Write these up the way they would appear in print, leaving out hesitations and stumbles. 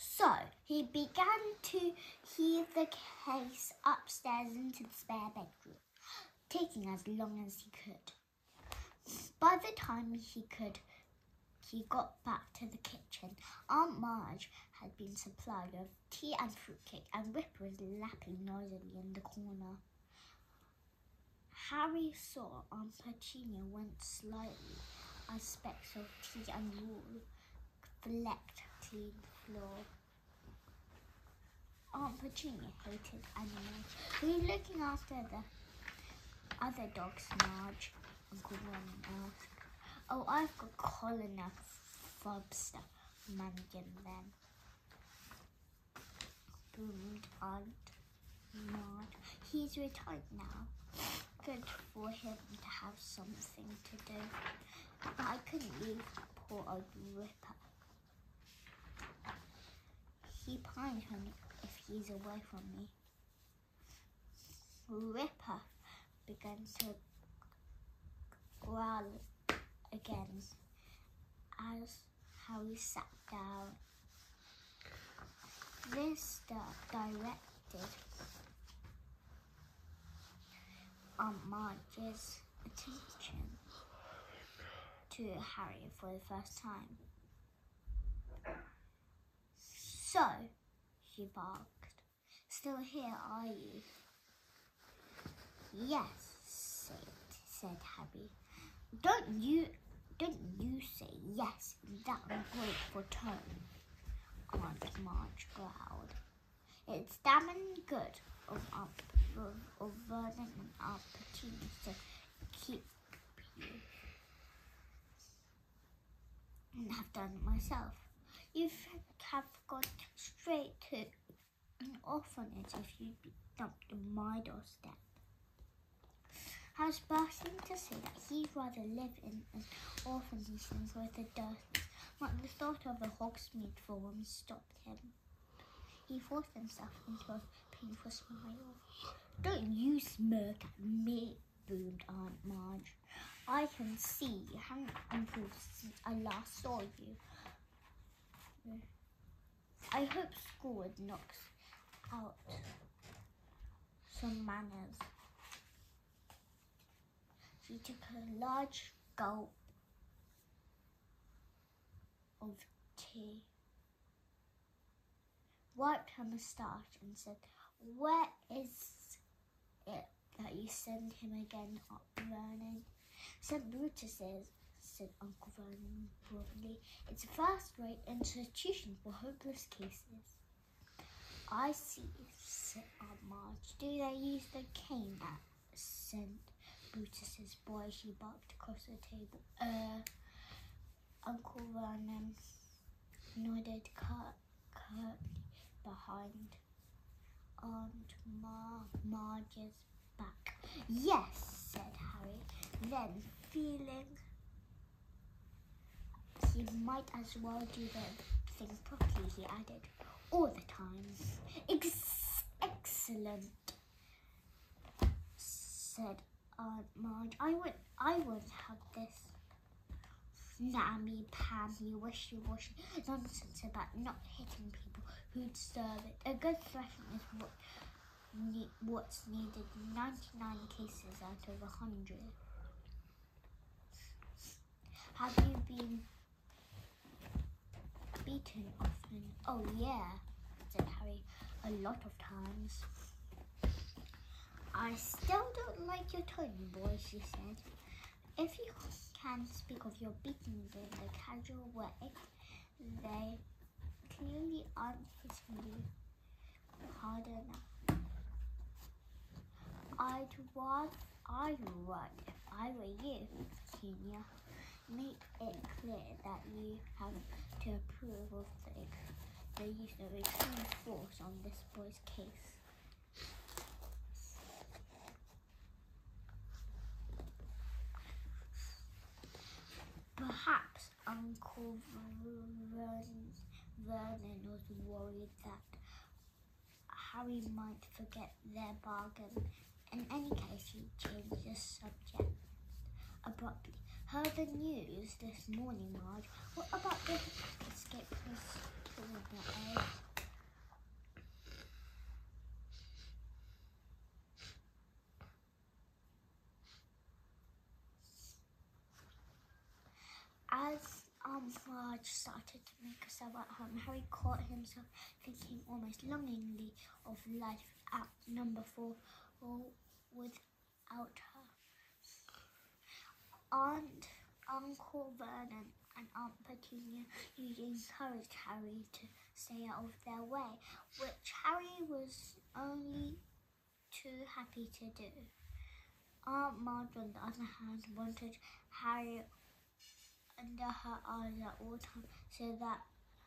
So he began to heave the case upstairs into the spare bedroom, taking as long as he could. By the time he got back to the kitchen, Aunt Marge had been supplied with tea and fruitcake, and Ripper was lapping noisily in the corner. Harry saw Aunt Petunia went slightly as specks of tea and wool flecked clean floor. Aunt Petunia hated animals. Who was looking after the other dogs, Marge? Uncle Vernon asked. Oh, I've got Colin and Fobster managing them, boomed Aunt Marge. He's retired now. Good for him to have something to do. But I couldn't leave poor old Ripper. He pines when if he's away from me. Ripper began to growl again as Harry sat down. This directed Aunt Marge's attention to Harry for the first time. So, she barked, still here, are you? Yes, said Harry. Don't you say yes in that ungrateful tone, Aunt Marge growled. It's damning good of Vernon and Aunt Petunia to keep you, and have done it myself. You have gone straight to an orphanage if you'd be dumped on my doorstep. I was bursting to say that he'd rather live in an orphanage than with the Dursleys, but the thought of the Hogsmeade form stopped him. He forced himself into a painful smile. Don't you smirk at me, boomed Aunt Marge. I can see you haven't improved since I last saw you. I hope school would knock out some manners. She took a large gulp of tea, wiped her moustache and said, Where is it that you send him again, Vernon? St. Brutus's, said Uncle Vernon broadly. It's a first-rate institution for hopeless cases. I see, said Aunt Marge. Do they use the cane at St. Brutus's boy? She barked across the table. Uncle Vernon nodded curtly behind Aunt Marge's back. Yes, said Harry. Then, feeling he might as well do the thing properly, he added, all the time. Excellent, said Aunt Marge. I won't have this nammy-pammy, wishy-washy nonsense about not hitting people who deserve it. A good thrashing is what's needed in 99 cases out of 100. Have you been beaten often? Oh yeah, said Harry, a lot of times. I still don't like your tone, boy, she said. If you can speak of your beating in a casual way, they clearly aren't hitting you hard enough. I'd rather, if I were you, Petunia, make it clear that you have to approve of the use of extreme force on this boy's case. Perhaps Uncle Vernon was worried that Harry might forget their bargain. In any case, he changed the subject abruptly. Heard the news this morning, Marge. What about the escape from the Marge started to make herself at home, Harry caught himself thinking almost longingly of life at number 4 without her. Uncle Vernon and Aunt Petunia usually encouraged Harry to stay out of their way, which Harry was only too happy to do. Aunt Marge, on the other hand, wanted Harry under her eyes at all times, so that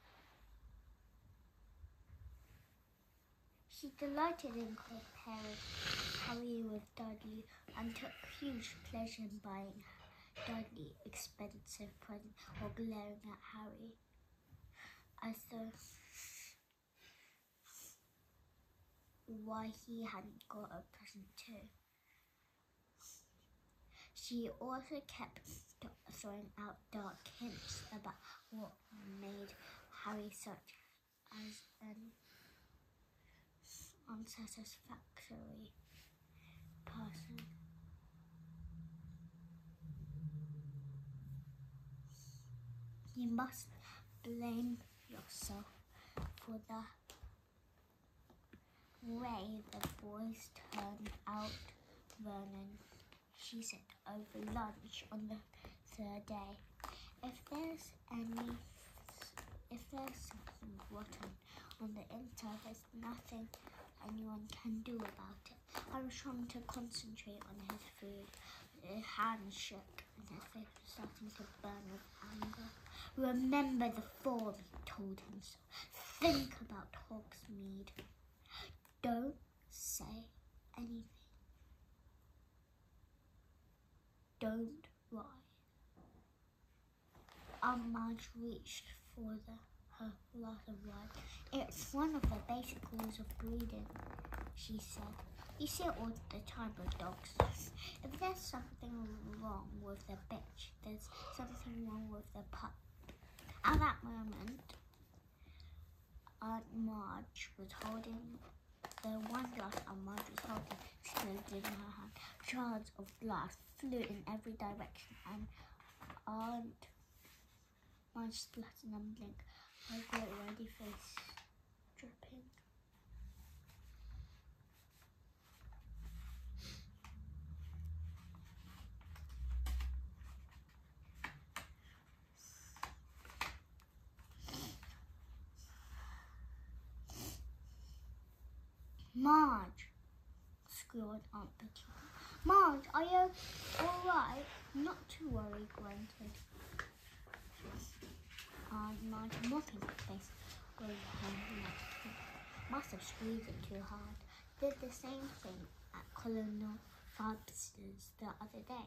she delighted in comparing Harry with Dudley and took huge pleasure in buying Dudley expensive presents or glaring at Harry as though why he hadn't got a present too. She also kept throwing out dark hints about what made Harry such as an unsatisfactory person. You must blame yourself for the way the boys turned out Vernon, she said over lunch on the third day. If there's something rotten on the inside, there's nothing anyone can do about it. I was trying to concentrate on his food. His hand shook and his face was starting to burn with anger. Remember the fall, he told himself. Think about Hogsmeade. Don't say anything. Don't lie. Aunt Marge reached for her glass of wine. It's one of the basic rules of breeding, she said. You see it all the time with dogs. If there's something wrong with the bitch, there's something wrong with the pup. At that moment, Aunt Marge was holding the one glass Aunt Marge was holding exploded in her hand. Shards of glass flew in every direction, and Aunt Marge splattered and blinked, her great ruddy face dripping. Marge, squealed Aunt Petunia. Marge, are you all right? Not to worry, grunted Aunt Marge, mopping her face with her neck. Must have squeezed it too hard. Did the same thing at Colonel Fabster's the other day.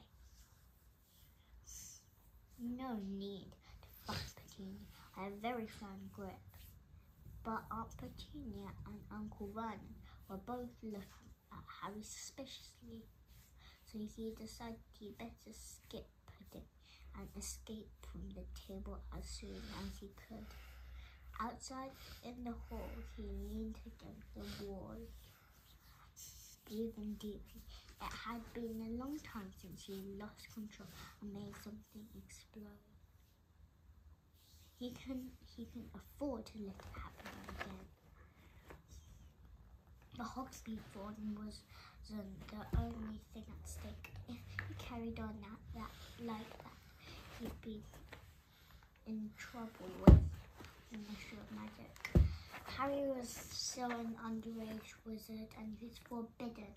No need to fuss, Petunia. I have very firm grip. But Aunt Petunia and Uncle Vernon were both looking at Harry suspiciously, so he decided he better skip pudding and escape from the table as soon as he could. Outside in the hall, he leaned against the wall, breathing deeply. It had been a long time since he lost control and made something explode. He can afford to let it happen again. The Hogsmeade Warden wasn't the only thing at stake. If he carried on like that, he'd be in trouble with the Ministry of Magic. Harry was still an underage wizard and he was forbidden.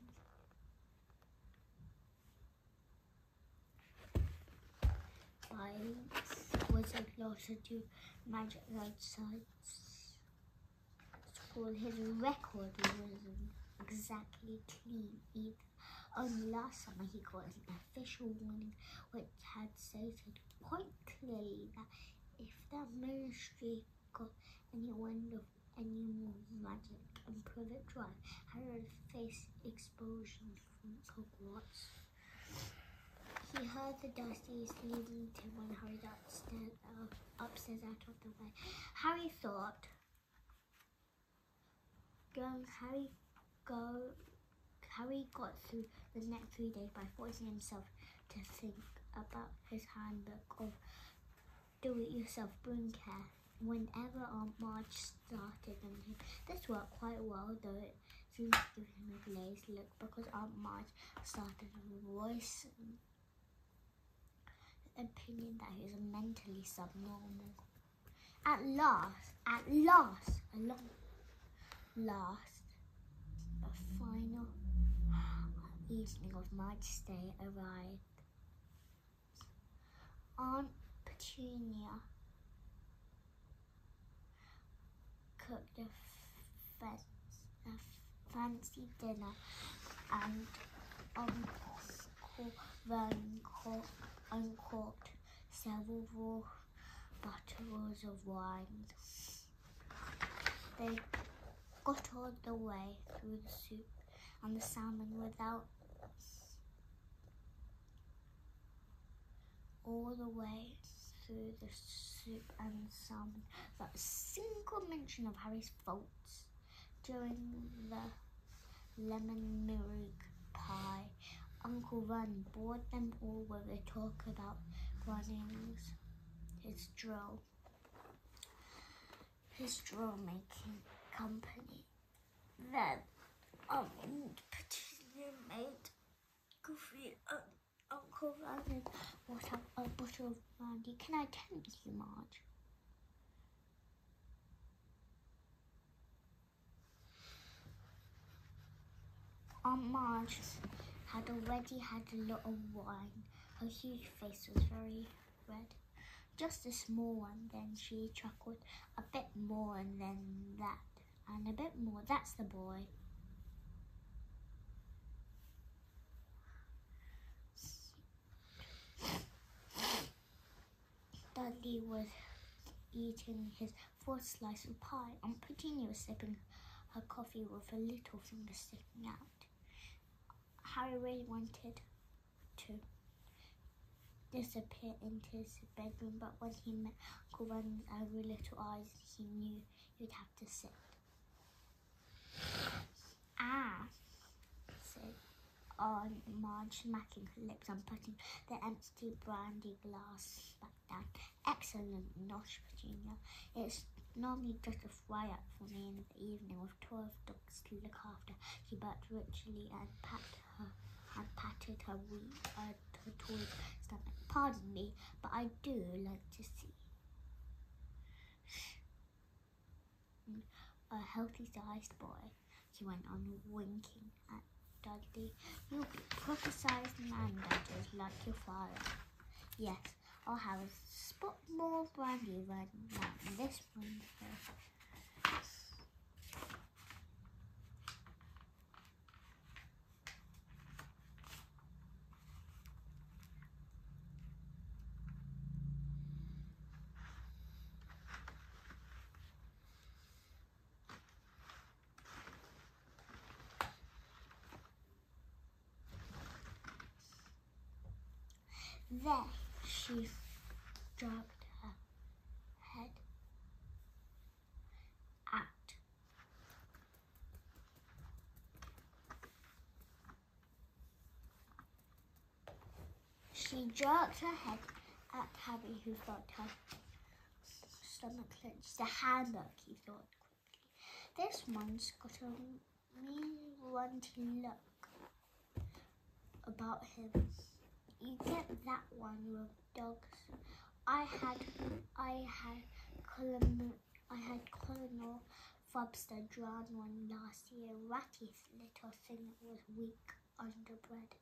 By wizard law to do magic outside school. His record wasn't exactly clean either. Only last summer he got an official warning which had stated quite clearly that if the Ministry got any wind of any more magic and Privet Drive, Harry would face expulsion from Hogwarts. He heard the Dursleys leading Tim and hurried upstairs out of the way. Harry thought, Harry got through the next 3 days by forcing himself to think about his handbook of do-it-yourself broom care. Whenever Aunt Marge started on him, this worked quite well, though it seemed to give him a glazed look because Aunt Marge started voicing the opinion that he was mentally subnormal. At last, the final evening of Marge's stay arrived. Aunt Petunia cooked a fancy dinner, and Uncle Vernon uncorked several bottles of wine. They got all the way through the soup and the salmon without a single mention of Harry's faults. During the lemon meringue pie, Uncle Vernon bored them all with a talk about Grunnings, his drill making company. Then Petunia made coffee. Uncle Vernon brought out a bottle of brandy. Can I tempt you, Marge? Aunt Marge had already had a lot of wine. Her huge face was very red. Just a small one, then she chuckled. A bit more, and then that. And a bit more. That's the boy. Dudley was eating his fourth slice of pie. Aunt Petunia was sipping her coffee with a little finger sticking out. Harry really wanted to disappear into his bedroom, but when he met Uncle Vernon's angry little eyes, he knew he'd have to sit. Ah, said Aunt Marge, smacking her lips and putting the empty brandy glass back down. Excellent, Nosh Petunia. It's normally just a fry-up for me in the evening with 12 dogs to look after. She burped richly and patted her toy stomach. Pardon me, but I do like to see a healthy-sized boy, she went on, winking at Dudley. You'll be proper-sized man, Dudley, like your father. Yes, I'll have a spot more brandy than this one here. There, she stroked her head at Harry, who felt her stomach clench. The hamburger, he thought quickly. This one's got a mean runty look about him. You get that one with dogs. I had Colonel Fubster drown one last year. Ratty little thing that was weak underbred.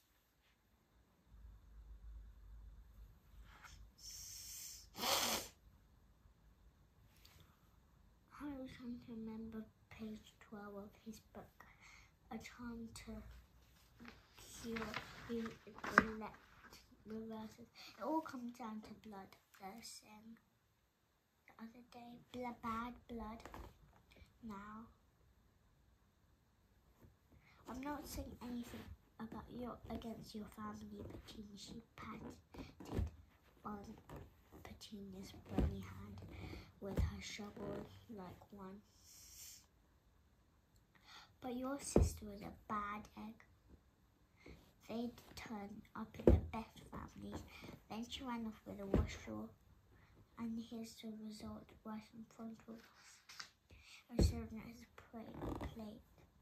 I was trying to remember page 12 of his book, A Charm to Cure the Reverses. It all comes down to blood, they're saying the other day. Bad blood. Now, I'm not saying anything against your family, Petunia. She patted on Petunia's bony hand with her shovel like one. But your sister was a bad egg. They'd turn up in the best families. Then she ran off with a wastrel And here's the result right in front of us. A servant has a plate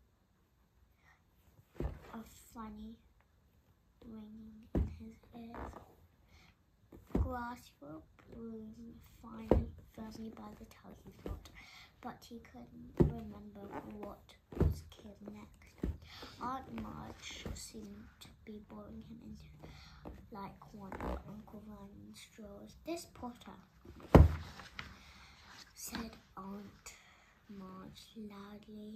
of funny ringing in his ears. Grass will bloom finely, firmly by the tell he thought, but he couldn't remember what was killed next. Aunt March seemed to be boring him into like one of Uncle Vernon's straws. "This Potter," said Aunt March loudly,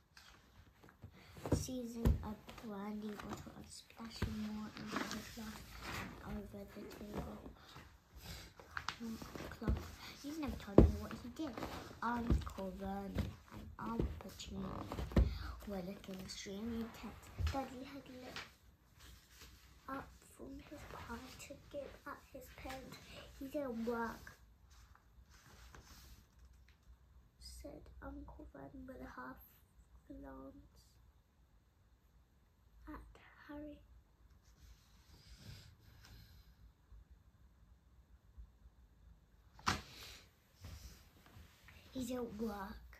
seizing a brandy bottle and splashing more into the glass and over the table cloth. "You've never told me what he did." Uncle Vernon and Aunt Petunia were looking extremely tense. Dudley had lit up from his pie to give up his parents. "He didn't work," said Uncle Vernon with a half glance at Harry. "He didn't work,"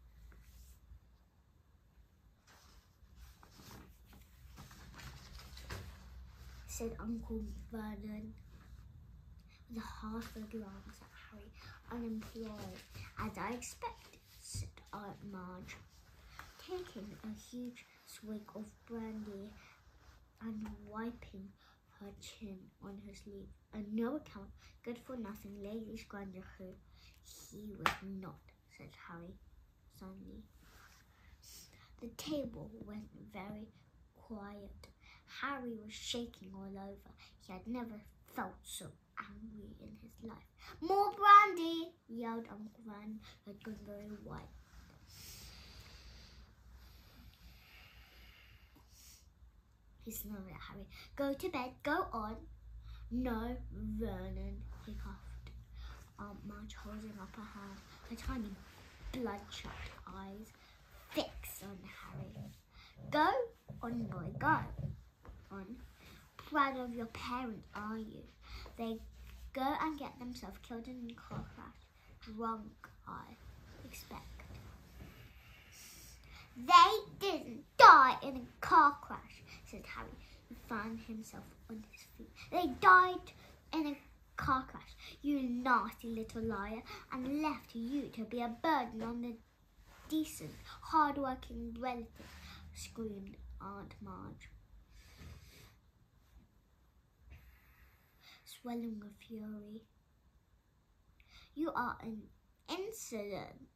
said Uncle Vernon with half a glance at Harry. "Unemployed, as I expected," said Aunt March, taking a huge swig of brandy and wiping her chin on her sleeve. "A no account, good for nothing lady scrounger who—" "He was not," said Harry suddenly. The table went very quiet. Harry was shaking all over. He had never felt so angry in his life. "More brandy!" yelled Uncle Vernon, who had gone very white. He snarled at Harry. "Go to bed, go on." "No, Vernon," he coughed. Aunt March holding up her hand, her tiny bloodshot eyes fixed on Harry. "Go on, boy, go on. Proud of your parents, are you? They go and get themselves killed in a car crash. Drunk, I expect." "They didn't die in a car crash," said Harry, who found himself on his feet. "They died in a car crash, you nasty little liar, and left you to be a burden on the decent, hard-working relative," screamed Aunt March, swelling with fury. "You are an insolent,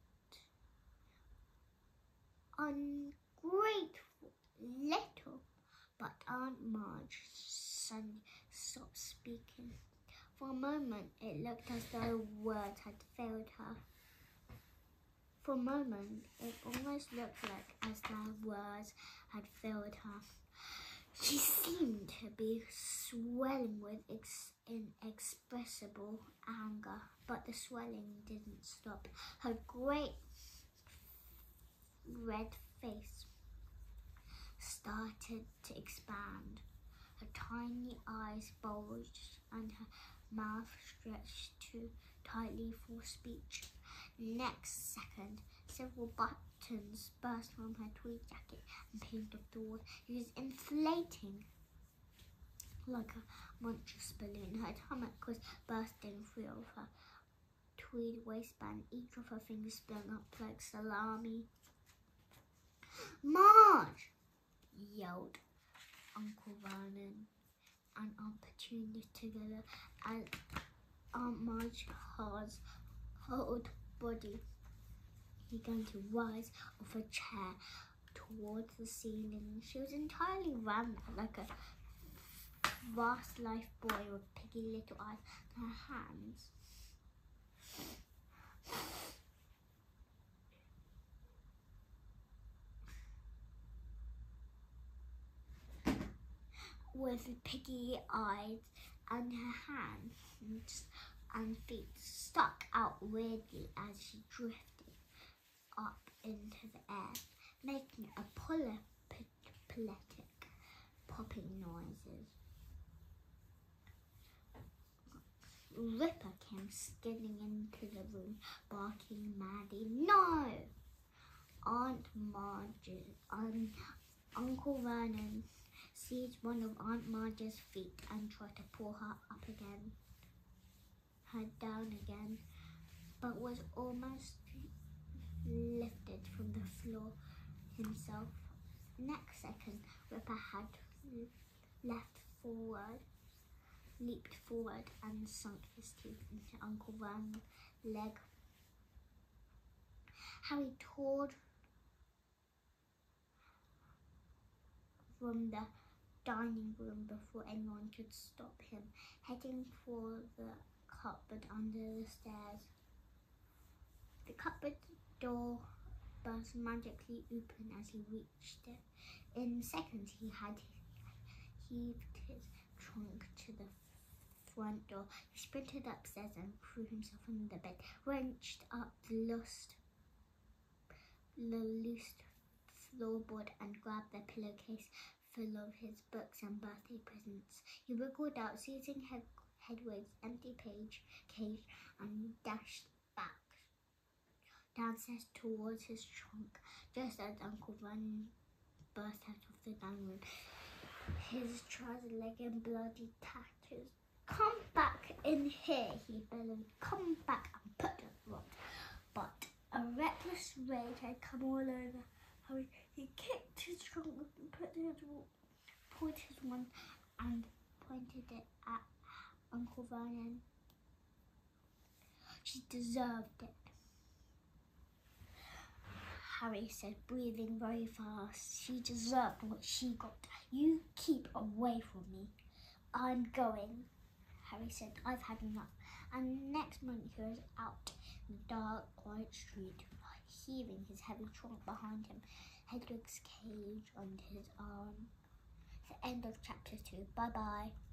ungrateful little—" But Aunt March suddenly stopped speaking. For a moment, it looked as though words had failed her. For a moment, it almost looked like as though words had failed her. She seemed to be swelling with inexpressible anger, but the swelling didn't stop. Her great red face started to expand. Her tiny eyes bulged and her mouth stretched too tightly for speech. Next second, several buttons burst from her tweed jacket and pinned off the wall. She was inflating like a monstrous balloon. Her stomach was bursting free of her tweed waistband, each of her fingers sprung up like salami. "Marge!" yelled Uncle Vernon and Aunt Petunia together as Aunt March's whole body began to rise off a chair towards the ceiling. She was entirely rammed like a vast life boy with piggy little eyes in her hands. With piggy eyes and her hands and feet stuck out weirdly as she drifted up into the air, making apoplectic popping noises. Ripper came skidding into the room, barking madly. No! Aunt Marge, Uncle Vernon seized one of Aunt Marge's feet and tried to pull her up again, her down again, but was almost lifted from the floor himself. Next second, Ripper had leaped forward and sunk his teeth into Uncle Vernon's leg. Harry tore from the dining room before anyone could stop him, heading for the cupboard under the stairs. The cupboard door burst magically open as he reached it. In seconds, he had heaved his trunk to the front door. He sprinted upstairs and threw himself on the bed, wrenched up the loose floorboard and grabbed the pillowcase full of his books and birthday presents. He wriggled out, seizing Hedwig's empty cage, and dashed back downstairs towards his trunk, just as Uncle Vernon burst out of the dining room, his trouser leg in bloody tatters. "Come back in here," he bellowed. "Come back and put it right." But a reckless rage had come all over Harry. He kicked his trunk and pulled his wand and pointed it at Uncle Vernon. "She deserved it," Harry said, breathing very fast. "She deserved what she got. You keep away from me." "I'm going," Harry said. "I've had enough." And next moment he was out in the dark, quiet street, heaving his heavy trunk behind him, Hedwig's cage under his arm. The end of chapter 2. Bye-bye.